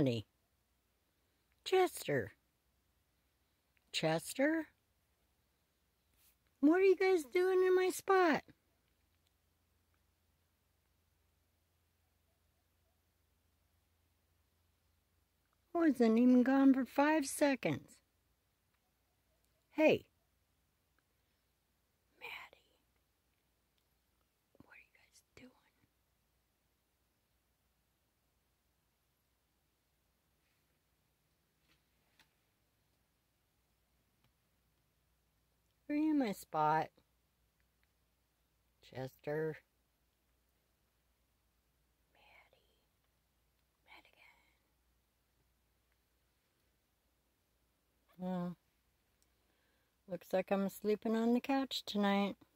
Maddie. Chester. Chester? What are you guys doing in my spot? Wasn't even gone for 5 seconds. Hey. Maddie. What are you guys doing? Are you in my spot? Chester. Madigan. Well, looks like I'm sleeping on the couch tonight.